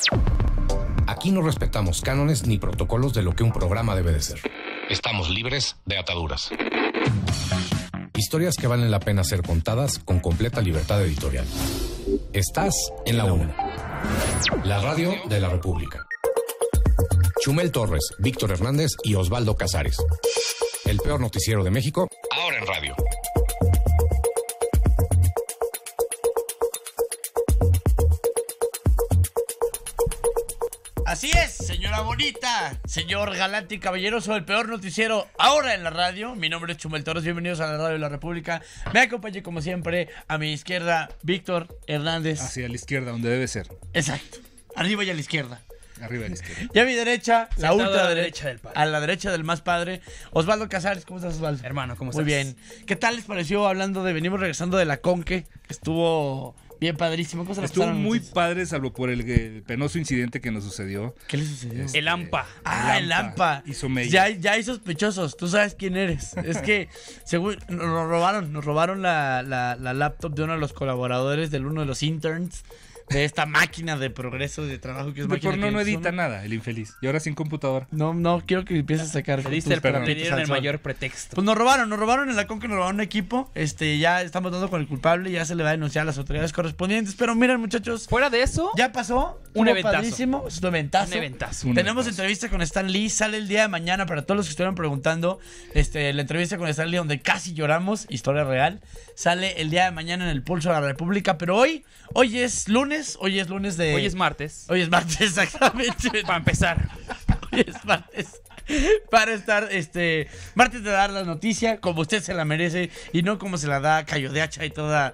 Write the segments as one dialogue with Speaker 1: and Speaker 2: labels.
Speaker 1: Aquí no respetamos cánones ni protocolos de lo que un programa debe de ser. Estamos libres de ataduras. Historias que valen la pena ser contadas con completa libertad editorial. Estás en La Una, la radio de la República. Chumel Torres, Víctor Hernández y Osvaldo Casares. El peor noticiero de México, ahora en radio.
Speaker 2: Así es, señora bonita, señor galante y caballeroso, el peor noticiero ahora en la radio. Mi nombre es Chumel Torres, bienvenidos a la radio de la República. Me acompaña como siempre a mi izquierda Víctor Hernández.
Speaker 3: Hacia la izquierda, donde debe ser.
Speaker 2: Exacto, arriba y a la izquierda.
Speaker 3: Arriba de la izquierda.
Speaker 2: Y a mi derecha, la ultra
Speaker 4: derecha del padre.
Speaker 2: A la derecha del más padre, Osvaldo Casares. ¿Cómo estás, Osvaldo?
Speaker 4: Hermano, ¿cómo estás?
Speaker 2: Muy bien. ¿Qué tal les pareció hablando de, venimos regresando de la Conque, que estuvo bien padrísimo? ¿Cómo se la
Speaker 3: Estuvo
Speaker 2: pasaron
Speaker 3: muy
Speaker 2: ustedes?
Speaker 3: padre, salvo por el penoso incidente que nos sucedió.
Speaker 2: ¿Qué le sucedió?
Speaker 4: El AMPA.
Speaker 2: El AMPA.
Speaker 3: Hizo mella.
Speaker 2: Ya hay sospechosos. Tú sabes quién eres. Es que según nos robaron la laptop de uno de los colaboradores, de uno de los interns de esta máquina de progreso de trabajo que es máquina.
Speaker 3: No edita nada, el infeliz. Y ahora sin computadora.
Speaker 2: No quiero que empieces a sacar.
Speaker 4: Te diste el
Speaker 2: perapitos al
Speaker 4: el
Speaker 2: sol.
Speaker 4: mayor pretexto.
Speaker 2: Pues nos robaron en la Conque, nos robaron un equipo. Ya estamos dando con el culpable, ya se le va a denunciar a las autoridades correspondientes. Pero miren, muchachos,
Speaker 4: Fuera de eso,
Speaker 2: ya pasó.
Speaker 4: Un
Speaker 2: Estuvo
Speaker 4: eventazo.
Speaker 2: padrísimo, es un eventazo.
Speaker 4: un eventazo.
Speaker 2: Tenemos entrevista con Stan Lee, sale el día de mañana para todos los que estuvieron preguntando. La entrevista con Stan Lee donde casi lloramos, historia real. Sale el día de mañana en el Pulso de la República, pero hoy es lunes de...
Speaker 4: Hoy es martes.
Speaker 2: Hoy es martes, exactamente.
Speaker 4: Para empezar.
Speaker 2: Hoy es martes. Para estar, martes de dar la noticia como usted se la merece y no como se la da Cayo de Hacha y toda,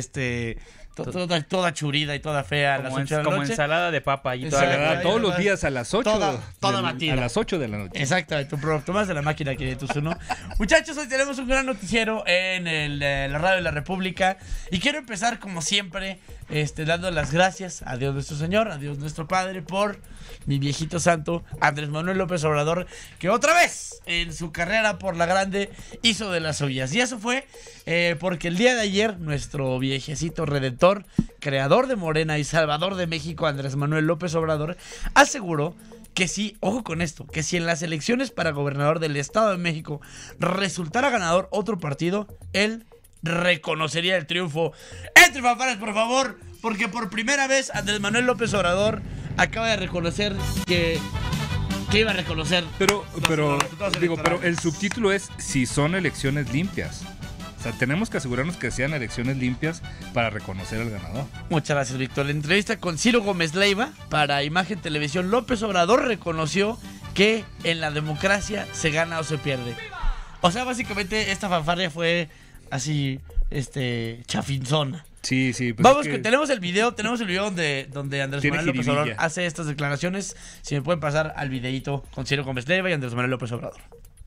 Speaker 2: toda churida y toda fea a las 8 de la
Speaker 4: Como
Speaker 2: noche.
Speaker 4: ensalada de papa y
Speaker 2: Exacto.
Speaker 4: toda la...
Speaker 3: Todos los días a las 8.
Speaker 2: Toda batida.
Speaker 3: A las 8 de la noche.
Speaker 2: Exactamente, tú más de la máquina 501. Muchachos, hoy tenemos un gran noticiero en la radio de la República. Y quiero empezar, como siempre, dando las gracias a Dios nuestro Señor, a Dios nuestro Padre, por mi viejito santo, Andrés Manuel López Obrador, que otra vez en su carrera por la grande hizo de las suyas. Y eso fue porque el día de ayer, nuestro viejecito redentor, creador de Morena y salvador de México, Andrés Manuel López Obrador, aseguró que si, ojo con esto, que si en las elecciones para gobernador del Estado de México resultara ganador otro partido, él reconocería el triunfo. Entre fanfarras, por favor, porque por primera vez Andrés Manuel López Obrador acaba de reconocer que iba a reconocer
Speaker 3: Pero
Speaker 2: resultados electorales.
Speaker 3: el subtítulo es si son elecciones limpias. O sea, tenemos que asegurarnos que sean elecciones limpias para reconocer al ganador.
Speaker 2: Muchas gracias, Víctor. La entrevista con Ciro Gómez Leiva para Imagen Televisión, López Obrador reconoció que en la democracia se gana o se pierde. O sea, básicamente esta fanfarria fue así, chafinzona.
Speaker 3: Sí. Pues
Speaker 2: Vamos, tenemos el video donde Andrés
Speaker 3: Tiene
Speaker 2: Manuel López Obrador
Speaker 3: jiribilla.
Speaker 2: hace estas declaraciones. Si me pueden pasar al videíto con Ciro Gómez Leiva y Andrés Manuel López Obrador.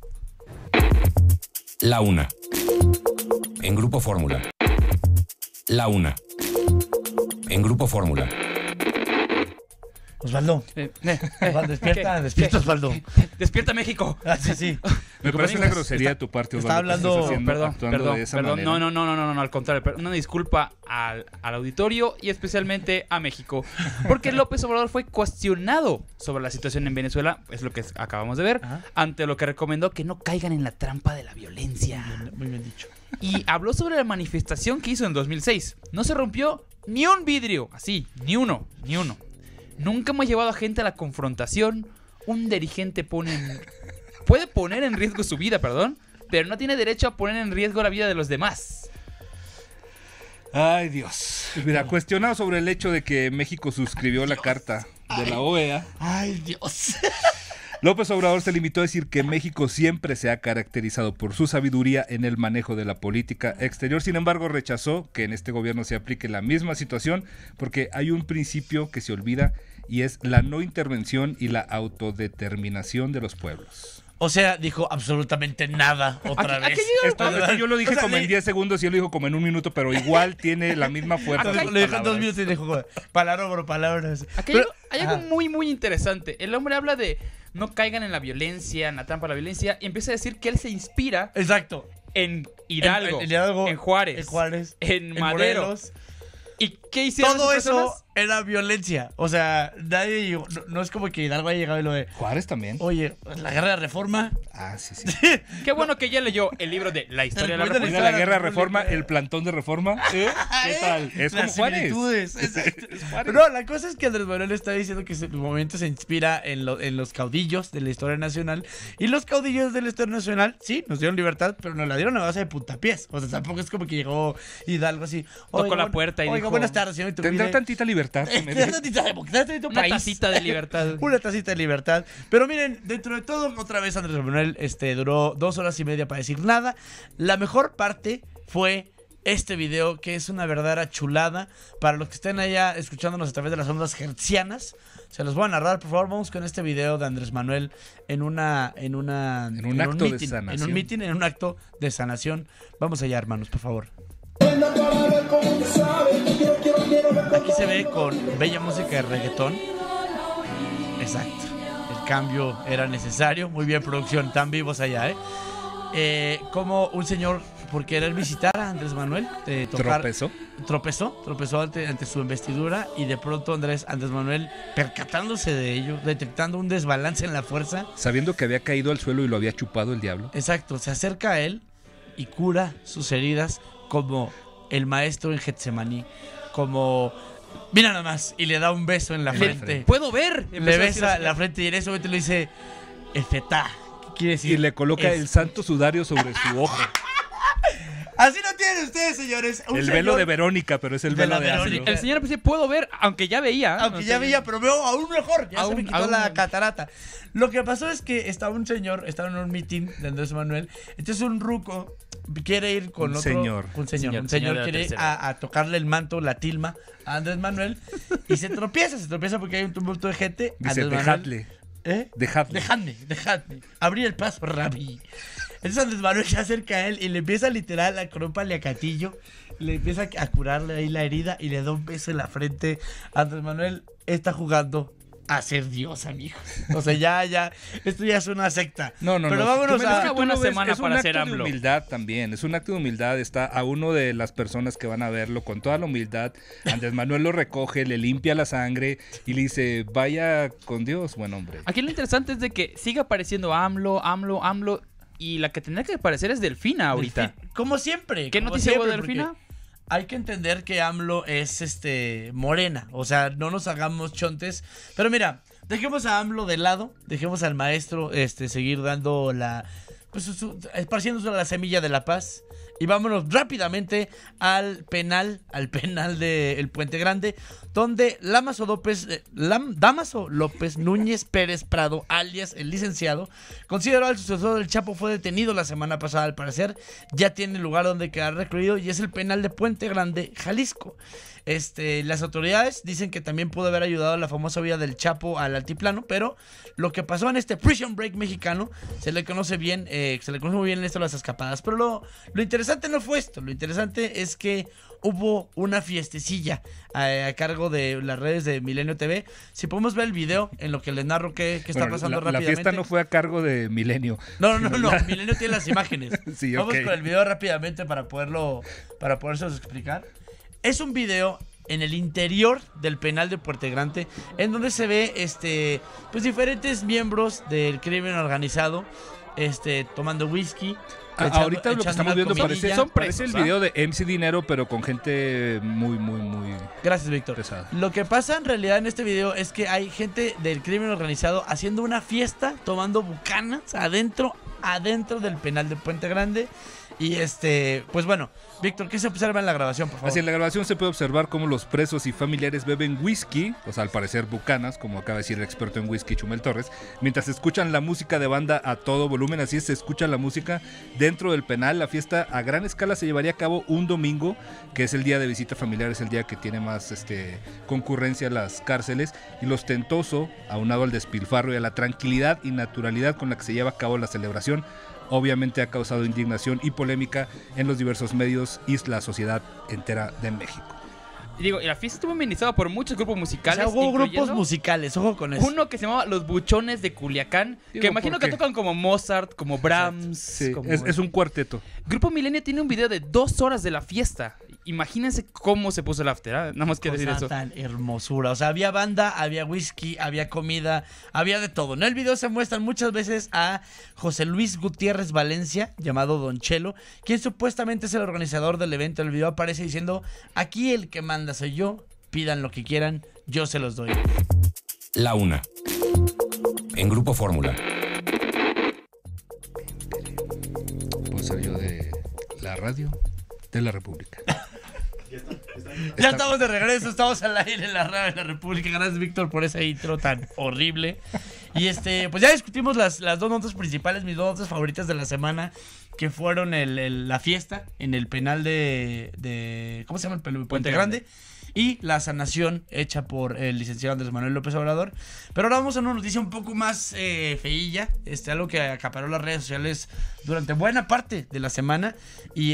Speaker 1: La Una. En Grupo Fórmula. La Una. En Grupo Fórmula.
Speaker 2: Osvaldo, Osvaldo, despierta, Osvaldo.
Speaker 4: ¡Despierta, México!
Speaker 2: Ah, sí.
Speaker 3: Me parece una grosería de tu parte,
Speaker 2: está
Speaker 3: Osvaldo,
Speaker 2: hablando-
Speaker 3: que estés actuando
Speaker 4: Perdón.
Speaker 3: de esa manera.
Speaker 4: No, al contrario. Una disculpa al auditorio y especialmente a México. Porque López Obrador fue cuestionado sobre la situación en Venezuela, es lo que acabamos de ver,
Speaker 2: Ajá.
Speaker 4: ante lo que recomendó que no caigan en la trampa de la violencia.
Speaker 2: Muy bien dicho.
Speaker 4: Y habló sobre la manifestación que hizo en 2006. No se rompió ni un vidrio, así, ni uno. Nunca hemos llevado a gente a la confrontación. Un dirigente puede poner en riesgo su vida, pero no tiene derecho a poner en riesgo la vida de los demás.
Speaker 3: Ay, Dios. Mira, cuestionado sobre el hecho de que México suscribió la carta de la OEA,
Speaker 2: Ay, Dios.
Speaker 3: López Obrador se limitó a decir que México siempre se ha caracterizado por su sabiduría en el manejo de la política exterior. Sin embargo, rechazó que en este gobierno se aplique la misma situación porque hay un principio que se olvida y es la no intervención y la autodeterminación de los pueblos.
Speaker 2: O sea, dijo absolutamente nada otra vez.
Speaker 3: Esto yo lo dije como en 10 segundos y él lo dijo como en un minuto, pero igual tiene la misma fuerza. de sus
Speaker 2: Le dijo en 2
Speaker 3: palabras.
Speaker 2: minutos y dijo palabras.
Speaker 4: Aquí hay algo muy, muy interesante. El hombre habla de no caigan en la violencia, en la trampa de la violencia, y empieza a decir que él se inspira
Speaker 2: Exacto.
Speaker 4: en Hidalgo,
Speaker 2: en Hidalgo,
Speaker 4: en Juárez, en Madero.
Speaker 2: Morelos.
Speaker 4: ¿Y qué hicieron
Speaker 2: Todo
Speaker 4: esas
Speaker 2: eso
Speaker 4: personas?
Speaker 2: era violencia. O sea, nadie, no es como que Hidalgo haya llegado y lo de,
Speaker 3: Juárez también.
Speaker 2: oye, la guerra de reforma.
Speaker 3: Ah, sí.
Speaker 4: Qué bueno que ya leyó el libro de La historia de la
Speaker 2: Recuerda
Speaker 4: República.
Speaker 3: Mira la guerra de reforma, el plantón de reforma. ¿Qué tal? Es como
Speaker 2: Las
Speaker 3: Juárez.
Speaker 2: similitudes. Exacto.
Speaker 3: Es Juárez.
Speaker 2: No, la cosa es que Andrés Manuel está diciendo que su movimiento se inspira en los caudillos de la historia nacional. Y los caudillos de la historia nacional, sí, nos dieron libertad, pero nos la dieron a base de puntapiés. O sea, tampoco es como que llegó Hidalgo así.
Speaker 4: Tocó la puerta y
Speaker 2: oiga,
Speaker 4: dijo,
Speaker 2: buenas tardes, señor
Speaker 3: Tendrá
Speaker 2: Iturbide.
Speaker 3: tantita libertad.
Speaker 2: Tendrá tantita democracia en tu
Speaker 4: Una
Speaker 2: país.
Speaker 4: tacita de libertad.
Speaker 2: Una tacita de libertad. Pero miren, dentro de todo, otra vez Andrés Manuel duró 2 horas y media para decir nada. La mejor parte fue este video, que es una verdadera chulada. Para los que estén allá escuchándonos a través de las ondas hertzianas, se los voy a narrar. Por favor, vamos con este video de Andrés Manuel en un acto
Speaker 3: de sanación.
Speaker 2: En un meeting, en un acto de sanación. Vamos allá, hermanos, por favor. Aquí se ve con bella música de reggaetón. Exacto. El cambio era necesario. Muy bien, producción. Tan vivos allá, como un señor, por querer visitar a Andrés Manuel, tropezó ante su investidura, y de pronto Andrés Manuel, percatándose de ello, detectando un desbalance en la fuerza,
Speaker 3: Sabiendo que había caído al suelo y lo había chupado el diablo.
Speaker 2: exacto, se acerca a él y cura sus heridas como el maestro en Getsemaní, como, mira nada más, y le da un beso en la frente.
Speaker 4: ¡Puedo ver!
Speaker 2: Le
Speaker 4: Empezó a decir
Speaker 2: besa
Speaker 4: así.
Speaker 2: la frente y en ese momento le dice Efetá, ¿qué quiere decir?
Speaker 3: Y le coloca el santo sudario sobre su ojo.
Speaker 2: Así lo tienen ustedes, señores. Un
Speaker 3: El
Speaker 2: señor-
Speaker 3: velo de Verónica, pero es el
Speaker 2: De
Speaker 3: velo
Speaker 2: la
Speaker 3: de
Speaker 2: Verónica.
Speaker 3: ácido.
Speaker 4: El señor pues, puedo ver, aunque ya veía.
Speaker 2: Aunque
Speaker 4: no
Speaker 2: ya
Speaker 4: sé.
Speaker 2: veía, pero veo aún mejor. Ya se me quitó
Speaker 4: Aún-
Speaker 2: la catarata. Lo que pasó es que estaba un señor, estaba en un meeting de Andrés Manuel. Entonces un ruco quiere ir con
Speaker 3: Un
Speaker 2: otro.
Speaker 3: señor.
Speaker 2: Un
Speaker 4: Señor de
Speaker 2: señor
Speaker 4: la
Speaker 2: quiere ir
Speaker 4: tercera.
Speaker 2: a tocarle el manto, la tilma a Andrés Manuel. Y se tropieza porque hay un tumulto de gente.
Speaker 3: Dice,
Speaker 2: Andrés Manuel-
Speaker 3: dejadle.
Speaker 2: ¿Eh?
Speaker 3: Dejadle.
Speaker 2: Dejadme. Abrí el paso, Rabí. Entonces Andrés Manuel se acerca a él y le empieza literal a crópale a Catillo. Le empieza a curarle ahí la herida y le da un beso en la frente. Andrés Manuel está jugando a ser Dios, amigo. O sea, ya, esto ya es una secta.
Speaker 3: No.
Speaker 2: Pero vámonos
Speaker 3: Tú
Speaker 2: a...
Speaker 4: Una buena
Speaker 3: lo ves,
Speaker 4: semana
Speaker 3: es un
Speaker 4: para
Speaker 3: acto
Speaker 4: ser
Speaker 3: de
Speaker 4: AMLO.
Speaker 3: humildad también, es un acto de humildad. Está a uno de las personas que van a verlo con toda la humildad. Andrés Manuel lo recoge, le limpia la sangre y le dice, vaya con Dios, buen hombre.
Speaker 4: Aquí lo interesante es de que sigue apareciendo AMLO. Y la que tendría que aparecer es Delfina ahorita.
Speaker 2: Como siempre.
Speaker 4: ¿Qué
Speaker 2: como
Speaker 4: noticia hubo de
Speaker 2: siempre,
Speaker 4: Delfina?
Speaker 2: porque hay que entender que AMLO es morena. O sea, no nos hagamos chontes. Pero mira, dejemos a AMLO de lado. Dejemos al maestro seguir dando esparciendo la semilla de la paz. Y vámonos rápidamente al penal del Puente Grande, donde Dámaso López Núñez Pérez Prado, alias el licenciado, considerado el sucesor del Chapo, fue detenido la semana pasada. Al parecer ya tiene lugar donde quedar recluido, y es el penal de Puente Grande, Jalisco. Las autoridades dicen que también pudo haber ayudado a la famosa vida del Chapo al altiplano, pero lo que pasó en este Prison Break mexicano se le conoce muy bien en esto de las escapadas. Pero lo interesante no fue esto, lo interesante es que hubo una fiestecilla a cargo de las redes de Milenio TV. Si podemos ver el video en lo que les narro qué está
Speaker 3: Bueno,
Speaker 2: pasando
Speaker 3: la
Speaker 2: rápidamente.
Speaker 3: fiesta no fue a cargo de Milenio.
Speaker 2: No, Milenio tiene las imágenes.
Speaker 3: Sí,
Speaker 2: Vamos
Speaker 3: ok.
Speaker 2: con el video rápidamente para podérselos explicar. Es un video en el interior del penal de Puente Grande, en donde se ve diferentes miembros del crimen organizado tomando whisky.
Speaker 3: Ahorita lo que
Speaker 2: echando
Speaker 3: estamos
Speaker 2: una
Speaker 3: viendo
Speaker 2: comidilla.
Speaker 3: parece el video de MC Dinero, pero con gente muy
Speaker 2: Gracias, Víctor.
Speaker 3: pesada.
Speaker 2: Lo que pasa en realidad en este video es que hay gente del crimen organizado haciendo una fiesta, tomando bucanas adentro del penal de Puente Grande. Y pues bueno, Víctor, ¿qué se observa en la grabación, por favor?
Speaker 3: Así en la grabación se puede observar cómo los presos y familiares beben whisky, o sea, al parecer bucanas, como acaba de decir el experto en whisky Chumel Torres, mientras escuchan la música de banda a todo volumen. Así se escucha la música dentro del penal. La fiesta a gran escala se llevaría a cabo un domingo, que es el día de visita familiar, es el día que tiene más concurrencia a las cárceles, y lo ostentoso, aunado al despilfarro y a la tranquilidad y naturalidad con la que se lleva a cabo la celebración, obviamente ha causado indignación y polémica en los diversos medios y la sociedad entera de México.
Speaker 4: Digo, y la fiesta estuvo amenizada por muchos grupos
Speaker 2: O
Speaker 4: musicales.
Speaker 2: sea, hubo grupos
Speaker 4: incluyendo
Speaker 2: musicales, ojo con eso.
Speaker 4: uno que se llamaba Los Buchones de Culiacán,
Speaker 3: Digo,
Speaker 4: que imagino
Speaker 3: ¿por
Speaker 4: que
Speaker 3: qué?
Speaker 4: tocan como Mozart, como Brahms.
Speaker 3: Sí,
Speaker 4: como-
Speaker 3: es un cuarteto.
Speaker 4: Grupo Milenio tiene un video de 2 horas de la fiesta. Imagínense cómo se puso el after, ¿ah? Nada más que decir
Speaker 2: Cosa
Speaker 4: eso.
Speaker 2: tan hermosura. O sea, había banda, había whisky, había comida, había de todo. En el video se muestran muchas veces a José Luis Gutiérrez Valencia, llamado Don Chelo, quien supuestamente es el organizador del evento. El video aparece diciendo: aquí el que manda soy yo, pidan lo que quieran, yo se los doy.
Speaker 1: La una. En Grupo Fórmula.
Speaker 3: Puedo ser yo de la radio de la República.
Speaker 2: Ya estamos de regreso, estamos al aire en la radio de la República. Gracias, Víctor, por ese intro tan horrible. Y pues ya discutimos las dos notas principales, mis dos notas favoritas de la semana, que fueron la fiesta en el penal de ¿cómo se llama el penal? Puente Grande. Y la sanación hecha por el licenciado Andrés Manuel López Obrador. Pero ahora vamos a una noticia un poco más feilla, algo que acaparó las redes sociales durante buena parte de la semana. Y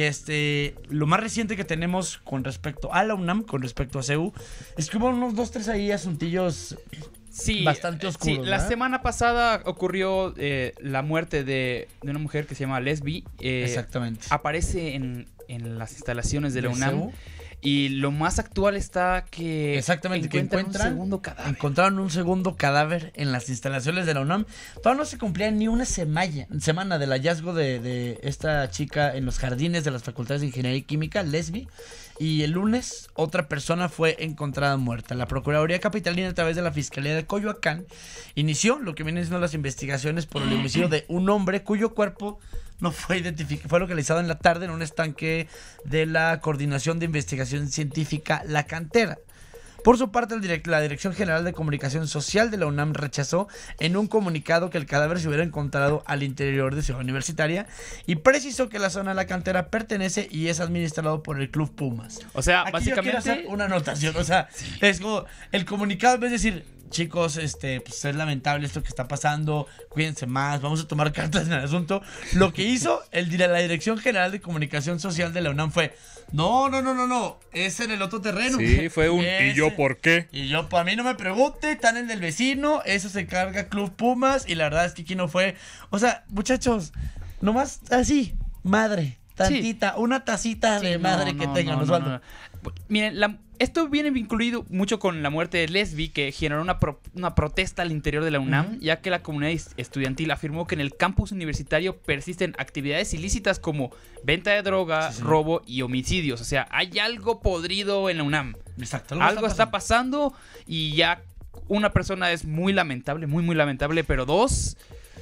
Speaker 2: lo más reciente que tenemos con respecto a la UNAM, con respecto a CEU, es que hubo unos 2-3 ahí asuntillos bastante oscuros.
Speaker 4: Sí, la
Speaker 2: ¿verdad?
Speaker 4: semana pasada ocurrió la muerte de una mujer que se llama Lesbi.
Speaker 2: Exactamente.
Speaker 4: Aparece en las instalaciones de la
Speaker 2: ¿De
Speaker 4: UNAM.
Speaker 2: CEU?
Speaker 4: Y lo más actual está que
Speaker 2: Exactamente, que
Speaker 4: encuentran un segundo cadáver.
Speaker 2: Encontraron un segundo cadáver en las instalaciones de la UNAM. Todavía no se cumplía ni una semana del hallazgo de esta chica en los jardines de las facultades de Ingeniería y Química, Lesbi. Y el lunes otra persona fue encontrada muerta. La Procuraduría Capitalina, a través de la Fiscalía de Coyoacán, inició lo que vienen siendo las investigaciones por el homicidio de un hombre cuyo cuerpo no fue identificado, fue localizado en la tarde en un estanque de la Coordinación de Investigación Científica La Cantera. Por su parte, la Dirección General de Comunicación Social de la UNAM rechazó en un comunicado que el cadáver se hubiera encontrado al interior de Ciudad Universitaria y precisó que la zona de La Cantera pertenece y es administrado por el Club Pumas.
Speaker 4: O sea,
Speaker 2: Aquí yo quiero
Speaker 4: básicamente
Speaker 2: hacer una anotación, o sea, es como el comunicado en vez de decir: chicos, pues es lamentable esto que está pasando, cuídense más, vamos a tomar cartas en el asunto. Lo que hizo la Dirección General de Comunicación Social de la UNAM fue: no, es en el otro terreno.
Speaker 3: Sí, fue un ¿y yo por qué?
Speaker 2: Y yo, pues a mí no me pregunte, están en el vecino, eso se carga Club Pumas, y la verdad es que aquí no fue. O sea, muchachos, nomás así, madre, tantita, una tacita de madre que tengan, Osvaldo.
Speaker 4: Miren, esto viene vinculado mucho con la muerte de Lesbi, que generó una protesta al interior de la UNAM, ya que la comunidad estudiantil afirmó que en el campus universitario persisten actividades ilícitas como venta de droga, robo y homicidios. O sea, hay algo podrido en la UNAM.
Speaker 2: Exacto.
Speaker 4: Algo está pasando y ya una persona es muy lamentable, muy lamentable, pero dos,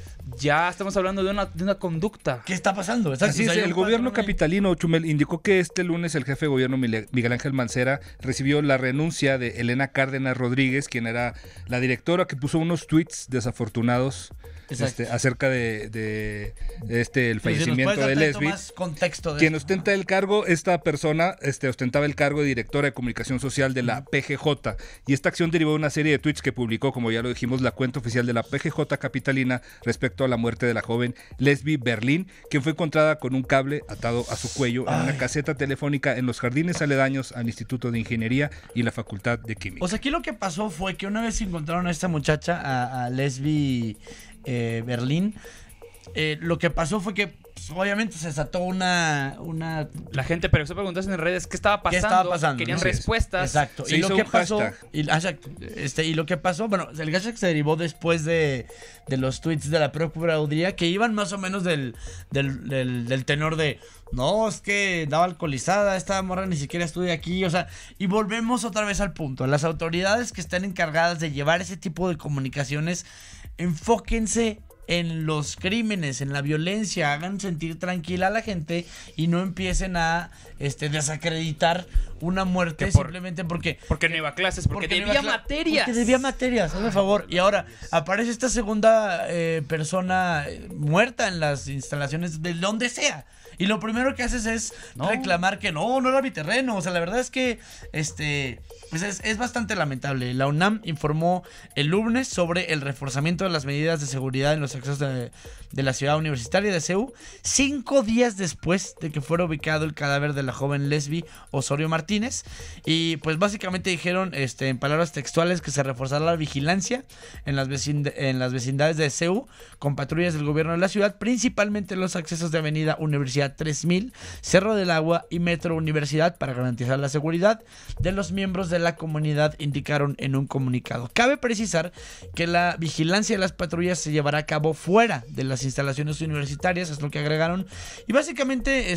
Speaker 4: ya estamos hablando de una conducta.
Speaker 2: ¿Qué está pasando? Exacto.
Speaker 3: Así es, el gobierno capitalino, Chumel, indicó que este lunes el jefe de gobierno Miguel Ángel Mancera recibió la renuncia de Elena Cárdenas Rodríguez, quien era la directora que puso unos tweets desafortunados acerca de el fallecimiento de Lesbi.
Speaker 2: Más contexto de
Speaker 3: Quien
Speaker 2: esto,
Speaker 3: ostenta el cargo, esta persona ostentaba el cargo de directora de comunicación social de la PGJ, y esta acción derivó de una serie de tweets que publicó, como ya lo dijimos, la cuenta oficial de la PGJ capitalina respecto a la muerte de la joven Lesbi Berlín, quien fue encontrada con un cable atado a su cuello en una caseta telefónica en los jardines aledaños al Instituto de Ingeniería y la Facultad de Química.
Speaker 2: O sea, aquí lo que pasó fue que una vez encontraron a esta muchacha, a Lesbi Berlín, lo que pasó fue que pues, obviamente se desató una...
Speaker 4: La gente empezó a preguntarse en redes qué estaba pasando.
Speaker 2: ¿Qué estaba pasando?
Speaker 4: Querían
Speaker 2: ¿No?
Speaker 4: respuestas.
Speaker 2: Exacto.
Speaker 3: Se
Speaker 2: Y
Speaker 3: hizo
Speaker 2: lo que
Speaker 3: un
Speaker 2: pasó...
Speaker 3: hashtag.
Speaker 2: Y lo que pasó, bueno, el hashtag se derivó después de los tweets de la Procuraduría, que iban más o menos del tenor de: no, es que daba alcoholizada, esta morra ni siquiera estudia aquí, o sea, y volvemos otra vez al punto. Las autoridades que están encargadas de llevar ese tipo de comunicaciones, enfóquense en los crímenes, en la violencia, hagan sentir tranquila a la gente y no empiecen a desacreditar una muerte simplemente porque
Speaker 4: no iba a clases, porque debía materias.
Speaker 2: Porque debía materias, hazme favor. Y ahora aparece esta segunda persona muerta en las instalaciones de donde sea. Y lo primero que haces es reclamar que no era mi terreno. O sea, la verdad es que pues es bastante lamentable. La UNAM informó el lunes sobre el reforzamiento de las medidas de seguridad en los accesos de la ciudad universitaria de CEU, 5 días después de que fuera ubicado el cadáver de la joven Lesbi Osorio Martínez. Y pues básicamente dijeron en palabras textuales que se reforzará la vigilancia en las vecindades de CEU con patrullas del gobierno de la ciudad, principalmente en los accesos de Avenida Universidad 3000, Cerro del Agua y Metro Universidad, para garantizar la seguridad de los miembros de la comunidad, indicaron en un comunicado. Cabe precisar que la vigilancia de las patrullas se llevará a cabo fuera de las instalaciones universitarias, es lo que agregaron. Y básicamente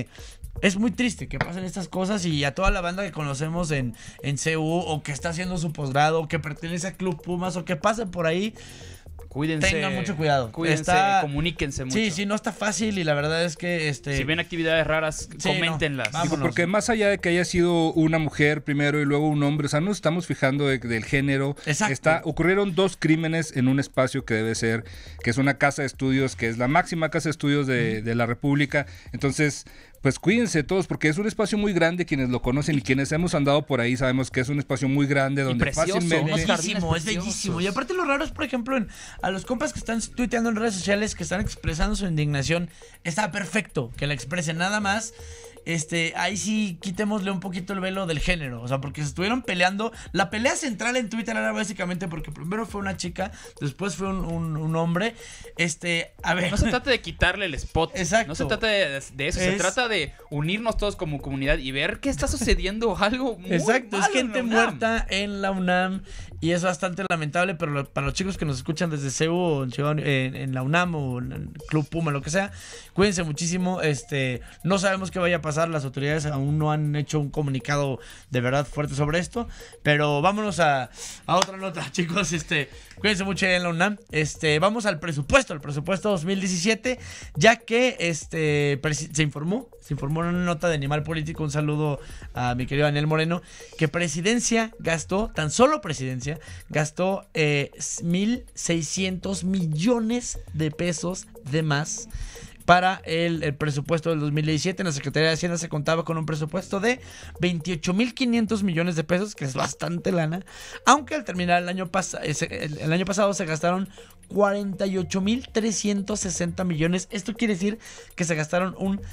Speaker 2: es muy triste que pasen estas cosas, y a toda la banda que conocemos en CU, o que está haciendo su posgrado, o que pertenece a Club Pumas, o que pase por ahí,
Speaker 4: cuídense.
Speaker 2: Tengan mucho cuidado.
Speaker 4: Cuídense, comuníquense mucho.
Speaker 2: Sí, no está fácil, y la verdad es que
Speaker 4: si ven actividades raras, coméntenlas.
Speaker 3: No, porque más allá de que haya sido una mujer primero y luego un hombre, o sea, no estamos fijando del género.
Speaker 2: Exacto.
Speaker 3: Ocurrieron 2 crímenes en un espacio que debe ser, que es una casa de estudios, que es la máxima casa de estudios de la República. Entonces, pues cuídense todos, porque es un espacio muy grande. Quienes lo conocen y quienes hemos andado por ahí sabemos que es un espacio muy grande donde fácilmente...
Speaker 2: Es bellísimo. Y aparte lo raro es, por ejemplo, a los compas que están tuiteando en redes sociales, que están expresando su indignación, está perfecto que la expresen, nada más. Ahí sí quitémosle un poquito el velo del género, o sea, porque se estuvieron peleando. La pelea central en Twitter era básicamente porque primero fue una chica, después fue un hombre. A ver,
Speaker 4: no se trata de quitarle el spot.
Speaker 2: Exacto.
Speaker 4: No se trata de eso, se trata de unirnos todos como comunidad y ver que está sucediendo algo muy
Speaker 2: exacto,
Speaker 4: malo
Speaker 2: es gente muerta en la UNAM, y es bastante lamentable, pero para los chicos que nos escuchan desde CEU o en la UNAM o en el Club Puma, lo que sea, cuídense muchísimo. No sabemos qué vaya a pasar. Las autoridades aún no han hecho un comunicado de verdad fuerte sobre esto, pero vámonos a otra nota, chicos. Cuídense mucho en la UNAM. Vamos al presupuesto 2017, ya que se informó en una nota de Animal Político, un saludo a mi querido Daniel Moreno, que tan solo presidencia gastó 1,600 millones de pesos de más. Para el presupuesto del 2017, en la Secretaría de Hacienda se contaba con un presupuesto de 28,500 millones de pesos, que es bastante lana, aunque al terminar el año pasado se gastaron 48,360 millones. Esto quiere decir que se gastaron un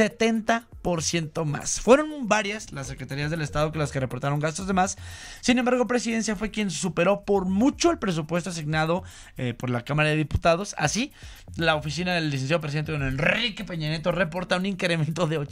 Speaker 2: 70% más. Fueron varias las secretarías del Estado las que reportaron gastos de más. Sin embargo, Presidencia fue quien superó por mucho el presupuesto asignado por la Cámara de Diputados. Así, la oficina del licenciado presidente don Enrique Peña Nieto reporta un incremento de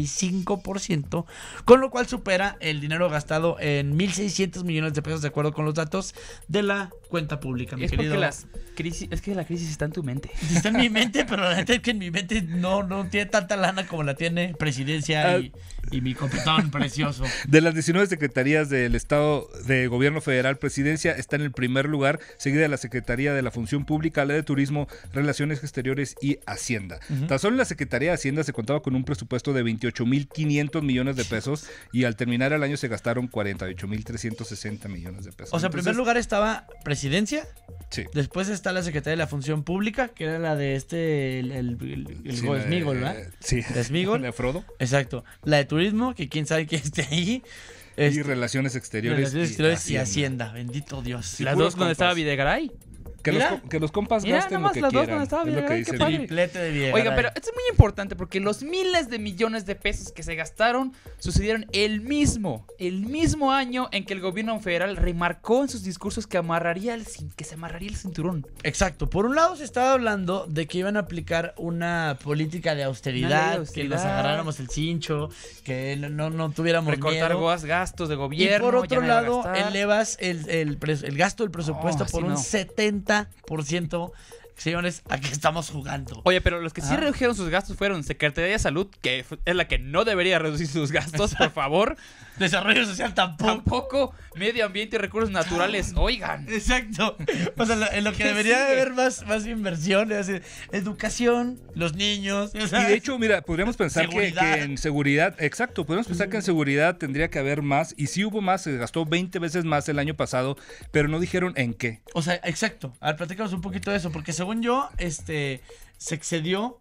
Speaker 2: 85%, con lo cual supera el dinero gastado en 1,600 millones de pesos, de acuerdo con los datos de la cuenta pública, mi querido.
Speaker 4: Es que la crisis está en tu mente.
Speaker 2: Está en mi mente, pero la neta es que en mi mente no tiene tanta lana como la tiene Presidencia y mi competón precioso.
Speaker 3: De las 19 secretarías del Estado de Gobierno Federal, Presidencia está en el primer lugar, seguida de la Secretaría de la Función Pública, la de Turismo, Relaciones Exteriores y Hacienda. Tan solo en la Secretaría de Hacienda se contaba con un presupuesto de 28,500 millones de pesos, y al terminar el año se gastaron 48,360 millones de pesos.
Speaker 2: O sea, en primer lugar estaba Presidencia.
Speaker 3: Sí.
Speaker 2: Después está la Secretaría de la Función Pública, que era la de el Smigol, ¿verdad?
Speaker 3: Sí.
Speaker 2: De Smigol.
Speaker 3: De Frodo.
Speaker 2: Exacto. La de Turismo, que quién sabe quién esté ahí.
Speaker 3: Y Relaciones Exteriores,
Speaker 2: y Hacienda. Bendito Dios.
Speaker 4: Sí, las dos donde estaba Videgaray.
Speaker 3: Que los compas gasten lo que quieran. Es lo que dice.
Speaker 2: Triplete de Videgaray.
Speaker 4: Oigan, pero esto es muy importante porque los miles de millones de pesos que se gastaron sucedieron el mismo año en que el gobierno federal remarcó en sus discursos que se amarraría el cinturón.
Speaker 2: Exacto. Por un lado se estaba hablando de que iban a aplicar una política de austeridad, que nos agarráramos el cincho, que no tuviéramos
Speaker 4: recortar
Speaker 2: miedo.
Speaker 4: Gastos de gobierno.
Speaker 2: Y por otro lado, elevas el gasto del presupuesto por un 70%. Señores, ¿a qué estamos jugando?
Speaker 4: Oye, pero los que sí redujeron sus gastos fueron Secretaría de Salud, que es la que no debería reducir sus gastos, por favor.
Speaker 2: Desarrollo Social tampoco.
Speaker 4: Medio Ambiente y Recursos Naturales, oigan.
Speaker 2: Exacto. O sea, en lo que debería haber más inversión, es decir, educación, los niños.
Speaker 3: Y de hecho, mira, podríamos pensar que en seguridad, exacto, podríamos pensar que en seguridad tendría que haber más, y sí hubo más, se gastó 20 veces más el año pasado, pero no dijeron en qué.
Speaker 2: O sea, exacto. A ver, platícanos un poquito de eso, porque según yo, se excedió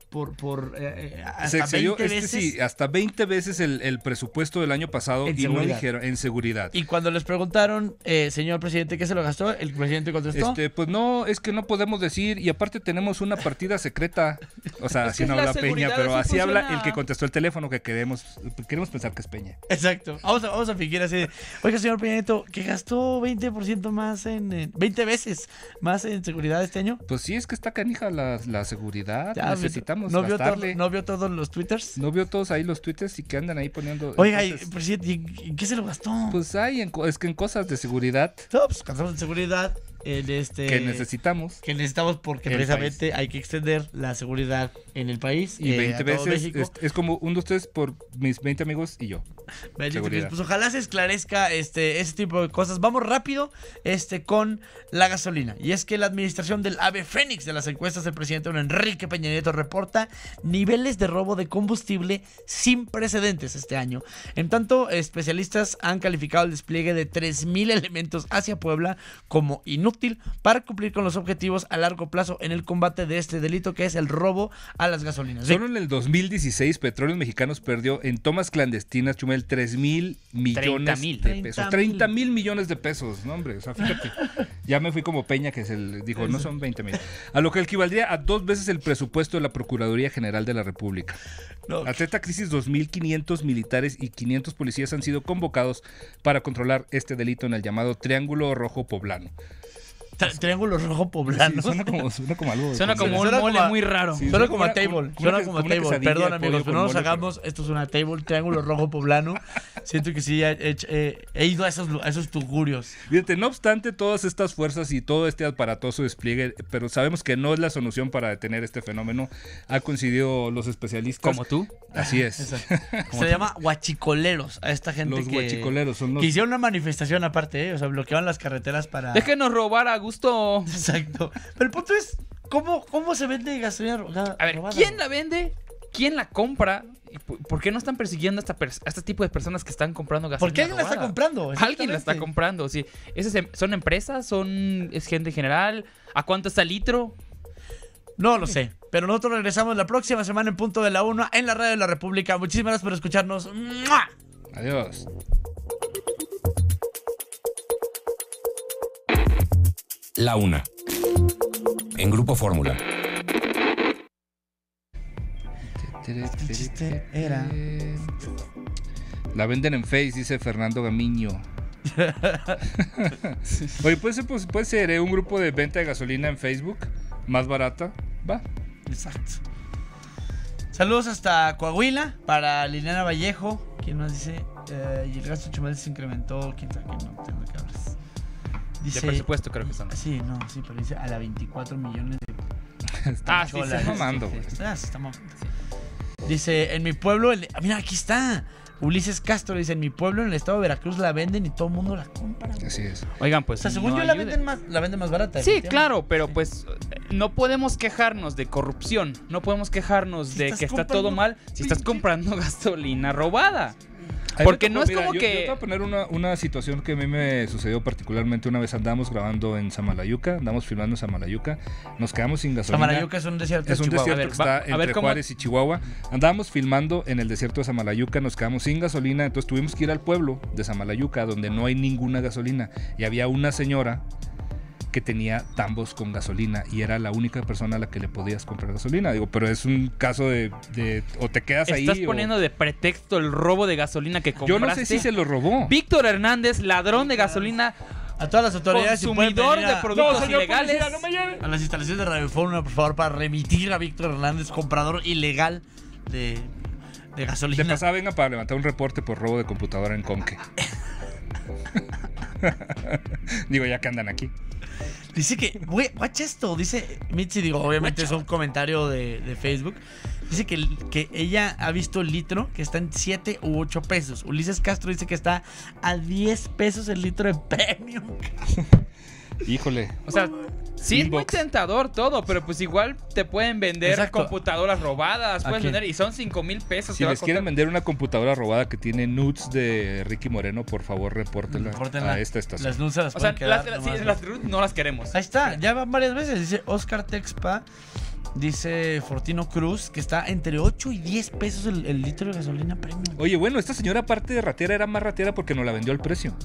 Speaker 3: Se
Speaker 2: hasta
Speaker 3: excedió
Speaker 2: 20 veces.
Speaker 3: hasta 20 veces el presupuesto del año pasado
Speaker 2: En
Speaker 3: y no
Speaker 2: seguridad.
Speaker 3: dijeron en seguridad.
Speaker 2: Y cuando les preguntaron, señor presidente, ¿qué se lo gastó? El presidente contestó.
Speaker 3: Pues no, es que no podemos decir, y aparte tenemos una partida secreta. O sea,
Speaker 4: Es
Speaker 3: así
Speaker 4: que
Speaker 3: no
Speaker 4: la
Speaker 3: habla Peña,
Speaker 4: seguridad
Speaker 3: pero
Speaker 4: así
Speaker 3: así habla
Speaker 4: funciona.
Speaker 3: el que contestó el teléfono, que queremos pensar que es Peña.
Speaker 2: Exacto. Vamos a fingir así de, oiga, señor Peña Nieto, que gastó 20% más 20 veces más en seguridad este año.
Speaker 3: Pues sí, es que está canija la seguridad.
Speaker 2: Ya,
Speaker 3: necesitamos
Speaker 2: ¿no vio,
Speaker 3: gastarle.
Speaker 2: ¿No vio todos los twitters?
Speaker 3: ¿No vio todos ahí los twitters y que andan ahí poniendo?
Speaker 2: Oiga,
Speaker 3: entonces,
Speaker 2: presidente, ¿y en qué se lo gastó?
Speaker 3: pues hay, es que en cosas de seguridad
Speaker 2: No, pues gastamos en seguridad.
Speaker 3: que necesitamos.
Speaker 2: Que necesitamos porque
Speaker 3: El
Speaker 2: precisamente hay que extender la seguridad en el país.
Speaker 3: Y 20
Speaker 2: a todo
Speaker 3: veces
Speaker 2: México.
Speaker 3: es como 1, 2, 3 por mis 20 amigos y yo.
Speaker 2: Bendito
Speaker 3: seguridad.
Speaker 2: Dios. Pues ojalá se esclarezca ese tipo de cosas. Vamos rápido con la gasolina. Y es que la administración del ave fénix de las encuestas del presidente don Enrique Peña Nieto reporta niveles de robo de combustible sin precedentes este año. En tanto, especialistas han calificado el despliegue de 3,000 elementos hacia Puebla como inútil para cumplir con los objetivos a largo plazo en el combate de este delito que es el robo a las gasolinas.
Speaker 3: Solo en el 2016 Petróleos Mexicanos perdió en tomas clandestinas, Chumel, 3,000 millones
Speaker 4: 30,000.
Speaker 3: de pesos. 30,000 millones de pesos, no hombre, o sea, fíjate. Ya me fui como Peña que dijo, no son 20,000. A lo que equivaldría a 2 veces el presupuesto de la Procuraduría General de la República.
Speaker 2: No.
Speaker 3: Ante esta crisis, 2,500 militares y 500 policías han sido convocados para controlar este delito en el llamado Triángulo Rojo Poblano.
Speaker 2: Triángulo rojo poblano.
Speaker 3: Sí, suena como algo.
Speaker 4: Suena como un
Speaker 2: Suena
Speaker 4: mole
Speaker 2: como a-
Speaker 4: muy raro.
Speaker 3: Sí.
Speaker 2: Suena
Speaker 3: Suena
Speaker 2: como a
Speaker 3: como
Speaker 2: table.
Speaker 3: una-
Speaker 2: Suena
Speaker 3: como
Speaker 2: como a
Speaker 3: una
Speaker 2: table.
Speaker 3: quesadilla
Speaker 2: Perdón,
Speaker 3: de
Speaker 2: amigos,
Speaker 3: pollo
Speaker 2: pero no
Speaker 3: con
Speaker 2: nos
Speaker 3: mole,
Speaker 2: hagamos. Esto es una table, triángulo rojo poblano. Siento que sí, he ido a esos tugurios.
Speaker 3: Fíjate, no obstante todas estas fuerzas y todo este aparatoso despliegue, pero sabemos que no es la solución para detener este fenómeno. Han coincidido los especialistas.
Speaker 4: Como tú.
Speaker 3: Así es.
Speaker 2: Se le llama huachicoleros a esta gente
Speaker 3: Los huachicoleros son los...
Speaker 2: que hicieron una manifestación aparte, o sea, bloqueaban las carreteras para...
Speaker 4: Déjenos robar a gusto.
Speaker 2: Exacto. Pero el punto es, ¿cómo se vende gasolina robada?
Speaker 4: A ver, ¿quién la vende? ¿Quién la compra? ¿Y por qué no están persiguiendo a este tipo de personas que están comprando gasolina?
Speaker 2: ¿Por qué alguien la está
Speaker 4: robada?
Speaker 2: comprando?
Speaker 4: Alguien la está
Speaker 2: Exactamente.
Speaker 4: comprando, sí. ¿Son empresas? ¿Es gente general? ¿A cuánto está el litro?
Speaker 2: No lo sé. Pero nosotros regresamos la próxima semana en punto de la 1 en la Radio de la República. Muchísimas gracias por escucharnos. ¡Mua!
Speaker 3: Adiós.
Speaker 1: La Una. En Grupo Fórmula.
Speaker 2: El chiste era...
Speaker 3: La venden en Face, dice Fernando Gamiño. Oye, puede ser un grupo de venta de gasolina en Facebook, más barata. Va.
Speaker 2: Exacto. Saludos hasta Coahuila para Liliana Vallejo. ¿Quién más dice? Y el gasto Chumel se incrementó. ¿Quién sabe que no tengo que hablar? Dice...
Speaker 4: De presupuesto creo que son.
Speaker 2: Sí, pero dice a la 24 millones de
Speaker 4: Ah, sí,
Speaker 2: cholas.
Speaker 3: está mamando, güey.
Speaker 2: Se está mamando. Dice, en mi pueblo, mira, aquí está. Ulises Castro dice, en mi pueblo, en el estado de Veracruz, la venden y todo el mundo la compra. güey.
Speaker 3: Así es.
Speaker 4: Oigan, pues.
Speaker 2: O sea, según
Speaker 4: no
Speaker 2: yo, la
Speaker 4: ayuden.
Speaker 2: venden más barata.
Speaker 4: Sí,
Speaker 2: efectivamente.
Speaker 4: claro, pero
Speaker 2: Sí.
Speaker 4: pues no podemos quejarnos de corrupción. No podemos quejarnos
Speaker 2: Si
Speaker 4: de
Speaker 2: estás
Speaker 4: que está
Speaker 2: comprando
Speaker 4: todo mal si estás
Speaker 2: pinche-
Speaker 4: comprando gasolina robada.
Speaker 3: Ahí
Speaker 4: Porque
Speaker 3: me
Speaker 4: no
Speaker 3: tocó,
Speaker 4: es como
Speaker 3: yo
Speaker 4: que-
Speaker 3: te voy a poner una situación que a mí me sucedió particularmente. Una vez andábamos grabando en Samalayuca, andamos filmando en Samalayuca, nos quedamos sin gasolina.
Speaker 2: Samalayuca es un desierto.
Speaker 3: Es
Speaker 2: de
Speaker 3: un
Speaker 2: Chihuahua.
Speaker 3: desierto
Speaker 4: A ver,
Speaker 3: que está
Speaker 4: a ver
Speaker 3: entre
Speaker 4: cómo-
Speaker 3: Juárez y Chihuahua. Andábamos filmando en el desierto de Samalayuca, nos quedamos sin gasolina, entonces tuvimos que ir al pueblo de Samalayuca, donde no hay ninguna gasolina. Y había una señora que tenía tambos con gasolina y era la única persona a la que le podías comprar gasolina. Digo, pero es un caso de o te quedas ahí.
Speaker 4: Estás
Speaker 3: o-
Speaker 4: poniendo de pretexto el robo de gasolina que compraste.
Speaker 3: Yo no sé si se lo robó.
Speaker 4: Víctor Hernández, ladrón de gasolina,
Speaker 2: A todas las autoridades, si pueden
Speaker 4: consumidor
Speaker 2: venir
Speaker 4: de
Speaker 2: a-
Speaker 4: productos ilegales.
Speaker 2: a las instalaciones de Radio Fórmula, por favor, para remitir a Víctor Hernández, comprador ilegal de gasolina.
Speaker 3: De pasada venga para levantar un reporte por robo de computadora en Conque. Digo, ya que andan aquí.
Speaker 2: Dice que, güey, watch esto. Dice Mitzi, digo, obviamente es un comentario de Facebook. Dice que ella ha visto el litro que está en 7 u 8 pesos. Ulises Castro dice que está a 10 pesos el litro de premium.
Speaker 3: Híjole.
Speaker 4: O sea, sí es muy
Speaker 3: Inbox.
Speaker 4: tentador todo, pero pues igual te pueden vender
Speaker 2: Exacto.
Speaker 4: computadoras robadas,
Speaker 2: ¿A
Speaker 4: puedes
Speaker 2: quién?
Speaker 4: vender y son 5,000 pesos.
Speaker 3: Si
Speaker 4: te va a
Speaker 3: les quieren
Speaker 4: costar.
Speaker 3: vender una computadora robada que tiene nudes de Ricky Moreno, por favor, repórtenla
Speaker 2: Córtenla.
Speaker 3: a esta estación.
Speaker 2: Las luces las
Speaker 4: O sea,
Speaker 2: pueden quedar
Speaker 4: sí,
Speaker 2: nomás,
Speaker 4: las root no las queremos.
Speaker 2: Ahí está, ya van varias veces. Dice Oscar Texpa. Dice Fortino Cruz que está entre 8 y 10 pesos el litro de gasolina premium.
Speaker 3: Oye, bueno, esta señora aparte de ratera era más ratera porque nos la vendió al precio.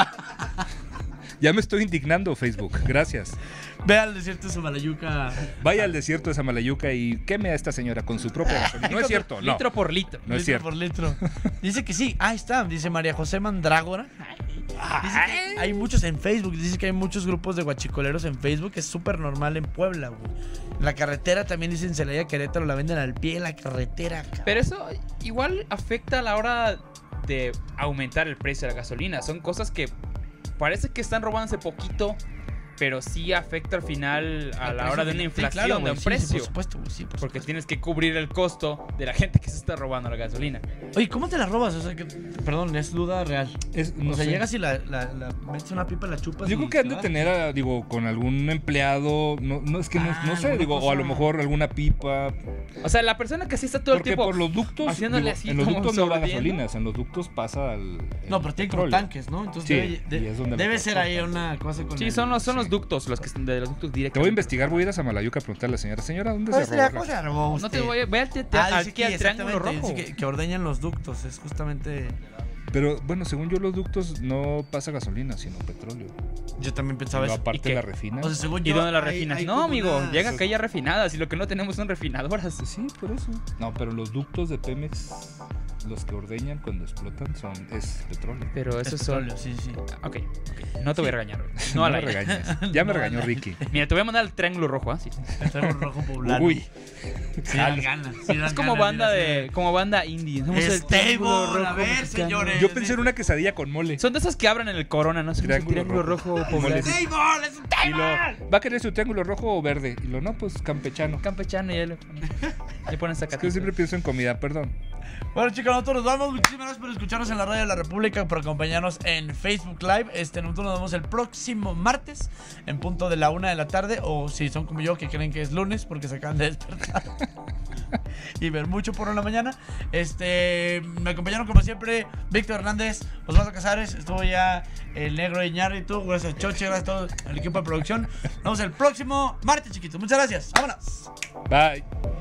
Speaker 3: Ya me estoy indignando, Facebook. Gracias.
Speaker 2: Ve al desierto de Samalayuca.
Speaker 3: Vaya al desierto de Samalayuca y queme a esta señora con su propia gasolina. No es cierto, no.
Speaker 4: Litro por litro.
Speaker 3: No es cierto.
Speaker 2: Por litro. Dice que sí, ahí está. Dice María José Mandrágora. Dice que hay muchos en Facebook. Dice que hay muchos grupos de guachicoleros en Facebook. Es súper normal en Puebla, güey. En la carretera también dicen Celaya Querétaro, la venden al pie de la carretera, cabrón.
Speaker 4: Pero eso igual afecta a la hora de aumentar el precio de la gasolina. Son cosas que parece que están robándose poquito, pero sí afecta al final a la hora de una inflación,
Speaker 2: claro,
Speaker 4: de un
Speaker 2: güey,
Speaker 4: precio.
Speaker 2: Sí, por supuesto, güey, sí, por
Speaker 4: Porque
Speaker 2: supuesto.
Speaker 4: tienes que cubrir el costo de la gente que se está robando la gasolina.
Speaker 2: Oye, ¿cómo te la robas? O sea, que, perdón, es duda real.
Speaker 3: No
Speaker 2: O sea,
Speaker 3: sé.
Speaker 2: llegas y la metes una pipa, la chupas.
Speaker 3: Yo
Speaker 2: y
Speaker 3: creo que han
Speaker 2: te
Speaker 3: de
Speaker 2: vas.
Speaker 3: tener, digo, con algún empleado, no es que no sé,
Speaker 2: alguna
Speaker 3: digo, o a lo
Speaker 2: cosa.
Speaker 3: mejor alguna pipa.
Speaker 4: O sea, la persona que sí está todo el
Speaker 3: Porque
Speaker 4: tiempo
Speaker 3: por los ductos,
Speaker 4: haciéndole
Speaker 3: digo,
Speaker 4: así
Speaker 3: en los
Speaker 4: como
Speaker 3: ductos no va
Speaker 4: sorbiendo.
Speaker 3: gasolinas, en los ductos pasa el
Speaker 2: No, pero tiene como
Speaker 3: petróleo.
Speaker 2: tanques, ¿no? Entonces
Speaker 3: Sí, y es donde
Speaker 2: debe
Speaker 3: lo
Speaker 2: ser ahí una cosa con
Speaker 4: Sí,
Speaker 2: el-
Speaker 4: son los
Speaker 3: sí.
Speaker 4: ductos, los que están de los ductos
Speaker 3: Te
Speaker 4: directos.
Speaker 3: voy a investigar, voy a ir a Samalayuca a preguntarle a la señora, ¿dónde
Speaker 2: Pues
Speaker 3: se
Speaker 2: la
Speaker 3: robó?
Speaker 2: cosa robó
Speaker 4: No
Speaker 2: usted.
Speaker 4: te voy a... Ve al
Speaker 2: dice
Speaker 4: aquí
Speaker 2: que
Speaker 4: al triángulo
Speaker 2: exactamente,
Speaker 4: rojo.
Speaker 2: dice que ordeñan los ductos, es justamente...
Speaker 3: Pero bueno, según yo los ductos no pasa gasolina, sino petróleo.
Speaker 2: Yo también pensaba
Speaker 3: Pero
Speaker 2: eso.
Speaker 4: ¿Y
Speaker 3: aparte
Speaker 4: qué?
Speaker 3: la refina.
Speaker 2: O sea, según
Speaker 4: ¿Y
Speaker 2: yo,
Speaker 4: dónde las
Speaker 2: hay-
Speaker 4: refinas?
Speaker 2: hay
Speaker 4: No,
Speaker 2: como
Speaker 4: amigo,
Speaker 2: unas-
Speaker 4: llegan que haya refinadas y lo que no tenemos son refinadoras.
Speaker 3: Sí, por eso. No, pero los ductos de Pemex, los que ordeñan cuando explotan, es petróleo.
Speaker 4: Pero
Speaker 2: Es
Speaker 4: esos son...
Speaker 2: petróleo, sí, sí.
Speaker 4: Ok. No te voy a regañar. güey. No
Speaker 3: No
Speaker 4: al
Speaker 3: me
Speaker 4: aire.
Speaker 3: regañes. Ya me
Speaker 2: No,
Speaker 3: regañó
Speaker 2: al aire.
Speaker 3: Ricky.
Speaker 4: Mira, te voy a mandar al triángulo rojo, ¿ah? Sí.
Speaker 2: El triángulo rojo poblano.
Speaker 3: Uy.
Speaker 2: Sí dan ganas, sí dan
Speaker 4: Es como
Speaker 2: ganas,
Speaker 4: banda
Speaker 2: mira,
Speaker 4: como banda indie. Somos el Triángulo
Speaker 2: Stable, a
Speaker 4: Rojo
Speaker 2: ver,
Speaker 4: Mexicano.
Speaker 2: señores.
Speaker 3: Yo pensé en una quesadilla con mole.
Speaker 4: Son de esos que abren en el Corona, ¿no? Somos el
Speaker 3: Triángulo
Speaker 4: Triángulo Rojo
Speaker 3: Rojo.
Speaker 4: Poblano.
Speaker 2: sí. ¡Stable! ¡Es un
Speaker 3: Y lo,
Speaker 2: table!
Speaker 3: ¿va a querer su triángulo rojo o verde? Y lo no, pues campechano.
Speaker 4: Campechano y ya le ponen
Speaker 3: Es que
Speaker 4: sacatito.
Speaker 3: yo siempre pienso en comida, perdón.
Speaker 2: Bueno, chicos, nosotros nos vamos. Muchísimas gracias por escucharnos en la Radio de la República, por acompañarnos en Facebook Live. Nosotros nos vemos el próximo martes en punto de la 1 de la tarde. O si son como yo, que creen que es lunes porque se acaban de despertar y ver mucho por la mañana. Me acompañaron como siempre Víctor Hernández, Osvaldo Casares, estuvo ya el negro Iñárritu. Gracias Choche, gracias a todo el equipo de producción. Nos vemos el próximo martes, chiquitos. Muchas gracias. Vámonos.
Speaker 3: Bye.